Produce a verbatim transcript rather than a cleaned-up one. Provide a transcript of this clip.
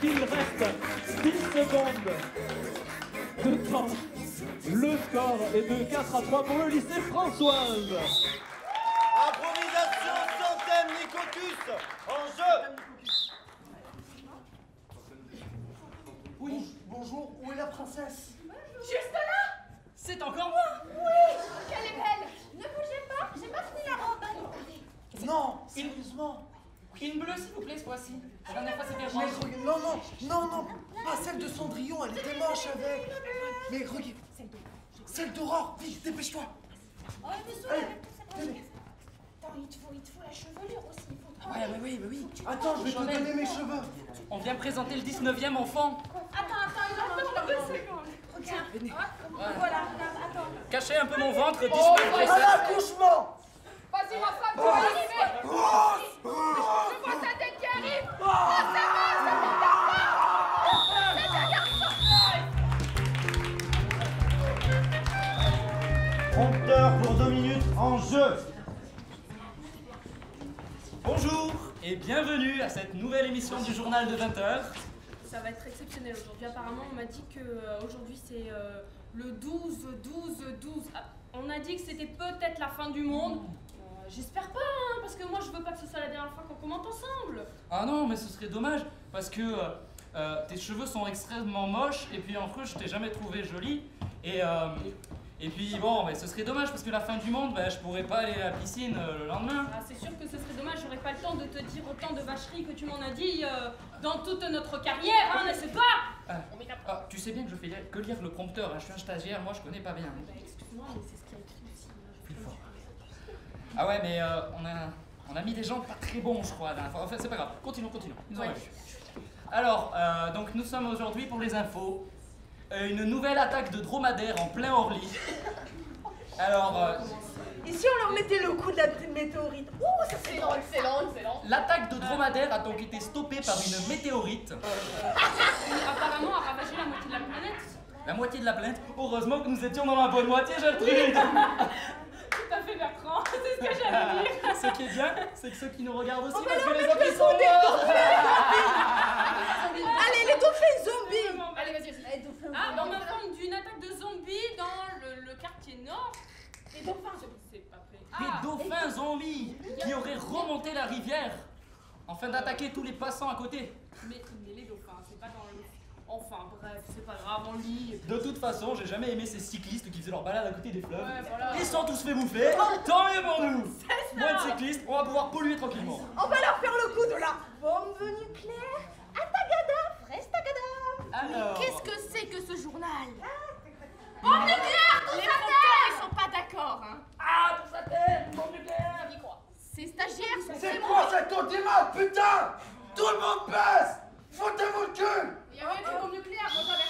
qu'il reste dix secondes de temps. Le score est de quatre à trois pour le lycée Françoise. Improvisation sans thème ni caucus. En jeu. Oui, bonjour, où est la princesse? Juste là. C'est encore moi. Oui, qu'elle est belle. Ne bougez pas, j'ai pas fini la robe. Non, sérieusement. Une bleue, s'il vous plaît, cette fois-ci. La dernière fois, c'était Mais rouge. regarde, non, non, non, non, pas celle de Cendrillon, elle était moche avec. Mais regarde, celle d'Aurore, vite, dépêche-toi. Oh, mais sous Allez, avec tout ça. tenez. Attends, il te faut, il te faut la chevelure aussi. Il faut Ah ouais, mais oui, mais oui. Attends, je vais te donner mes cheveux. On vient présenter le dix-neuvième enfant. Attends, attends, il en manque deux secondes. Regarde. Voilà, regarde, attends. Cachez un peu mon ventre, À dix-neuf. l'accouchement. Vas-y, ma femme, tu vas y arriver. Je vois ta tête qui arrive. Oh, c'est bon, c'est bon, garçon. Compteur pour deux minutes en jeu. Bonjour et bienvenue à cette nouvelle émission du journal de vingt heures. Ça va être exceptionnel aujourd'hui. Apparemment, on m'a dit que euh, aujourd'hui c'est euh, le douze, douze, douze. Ah, on a dit que c'était peut-être la fin du monde. Euh, J'espère pas, hein, parce que moi je veux pas que ce soit la dernière fois qu'on commente ensemble. Ah non, mais ce serait dommage parce que euh, euh, tes cheveux sont extrêmement moches et puis en plus je t'ai jamais trouvé jolie. Et, euh, et puis bon, mais ce serait dommage parce que la fin du monde, ben, je pourrais pas aller à la piscine euh, le lendemain. Ah, c'est sûr que ce serait dommage, j'aurais pas le temps de te dire autant de vacheries que tu m'en as dit euh, dans toute notre carrière, hein, n'est-ce pas? Ah, ah, tu sais bien que je fais que lire le prompteur, hein, je suis un stagiaire, moi je connais pas bien. Bah, excuse-moi, mais c'est ce qu'il y a écrit aussi. hein, je Plus peux fort. le Ah ouais, mais euh, on, a, on a mis des gens pas très bons, je crois. Là. Enfin, c'est pas grave. Continuons, continuons. Ils ont Ouais. rien vu. Alors, euh, donc nous sommes aujourd'hui pour les infos. Euh, une nouvelle attaque de dromadaires en plein Orly. Alors, euh, Et si on leur mettait le coup de la météorite? Ouh, ça c'est drôle. Excellent, excellent. l'attaque de dromadaires a donc été stoppée par une météorite. Apparemment, a ravagé la moitié de la planète. La moitié de la plainte. Heureusement que nous étions dans la bonne moitié, Gertrude. Tout à fait, Bertrand, c'est ce que j'allais dire. Ce qui est bien, c'est que ceux qui nous regardent aussi, On va parce que leur les mettre autres le ils sont coup des morts. Allez, les dauphins zombies. Allez, vas-y, vas-y. Ah, on m'informe d'une attaque de zombies dans le, le quartier nord. Les dauphins. C'est pas prêt. Des Ah, dauphins zombies qui auraient remonté la rivière afin d'attaquer tous les passants à côté. mais, mais les dauphins, c'est pas dans le... Enfin, bref, c'est pas grave, on lit. De toute façon, j'ai jamais aimé ces cyclistes qui faisaient leur balade à côté des fleuves. Ouais, voilà. Ils sont tous fait bouffer, tant mieux pour nous. Moins de cyclistes, on va pouvoir polluer tranquillement. On va leur faire le coup de la bombe nucléaire. Atagada, frestagada. Alors, Qu'est-ce que c'est que ce journal? Bombe nucléaire, tous à terre. Ils sont pas d'accord, hein. ah, tout ça terre, bombe nucléaire. Dis quoi? Ces stagiaires sont C'est vraiment- quoi cette audimat, putain? Tout le monde passe. Foutez-vous le cul. Il y avait une bombe nucléaire quand t'avais